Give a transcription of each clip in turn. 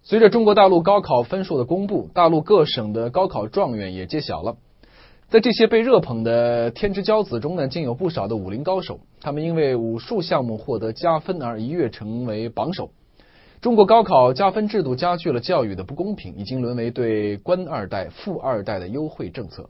随着中国大陆高考分数的公布，大陆各省的高考状元也揭晓了。在这些被热捧的天之骄子中呢，竟有不少的武林高手，他们因为武术项目获得加分而一跃成为榜首。中国高考加分制度加剧了教育的不公平，已经沦为对官二代、富二代的优惠政策。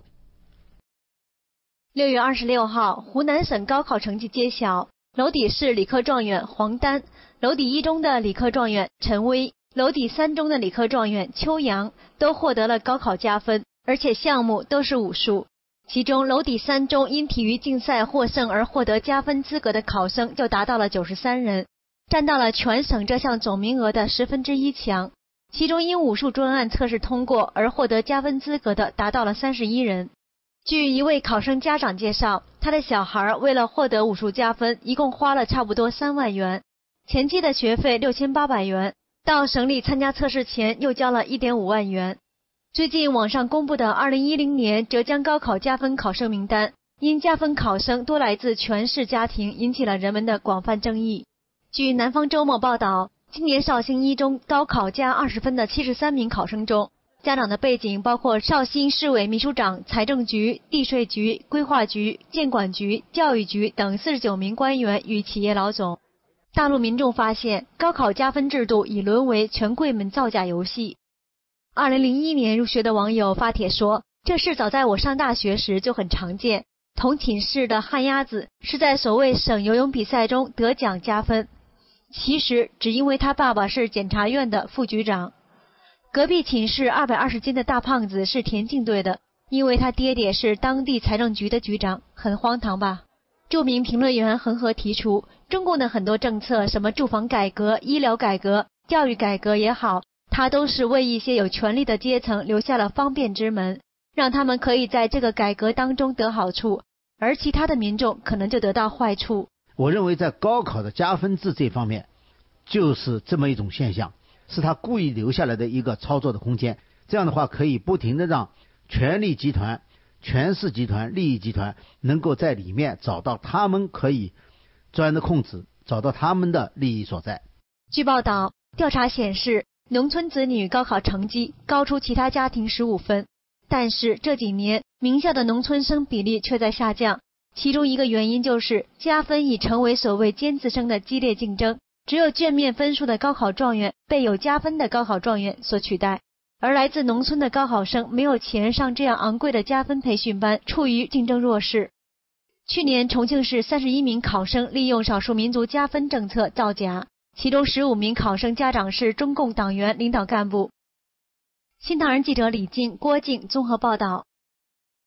6月26号，湖南省高考成绩揭晓，娄底市理科状元黄丹、娄底一中的理科状元陈威、娄底三中的理科状元邱阳都获得了高考加分，而且项目都是武术。其中娄底三中因体育竞赛获胜而获得加分资格的考生就达到了93人，占到了全省这项总名额的1/10强。其中因武术专案测试通过而获得加分资格的达到了31人。据一位考生家长介绍，他的小孩为了获得武术加分，一共花了差不多3万元，前期的学费6800元，到省里参加测试前又交了1.5万元。最近网上公布的2010年浙江高考加分考生名单，因加分考生多来自全市家庭，引起了人们的广泛争议。据南方周末报道，今年绍兴一中高考加20分的73名考生中，家长的背景包括绍兴市委秘书长、财政局、地税局、规划局、监管局、教育局等49名官员与企业老总。大陆民众发现，高考加分制度已沦为权贵们造假游戏。2001年入学的网友发帖说，这事早在我上大学时就很常见，同寝室的旱鸭子是在所谓省游泳比赛中得奖加分，其实只因为他爸爸是检察院的副局长。隔壁寝室220斤的大胖子是田径队的，因为他爹爹是当地财政局的局长，很荒唐吧？著名评论员恒河提出，中共的很多政策，什么住房改革、医疗改革、教育改革也好，它都是为一些有权力的阶层留下了方便之门，让他们可以在这个改革当中得好处，而其他的民众可能就得到坏处。 我认为在高考的加分制这方面，就是这么一种现象，是他故意留下来的一个操作的空间。这样的话，可以不停地让权力集团、权势集团、利益集团能够在里面找到他们可以钻的空子，找到他们的利益所在。 据报道，调查显示，农村子女高考成绩高出其他家庭15分，但是这几年名校的农村生比例却在下降，其中一个原因就是加分已成为所谓尖子生的激烈竞争，只有卷面分数的高考状元被有加分的高考状元所取代，而来自农村的高考生没有钱上这样昂贵的加分培训班，处于竞争弱势。去年重庆市31名考生利用少数民族加分政策造假，其中15名考生家长是中共党员领导干部。新唐人记者李静、郭静综合报道。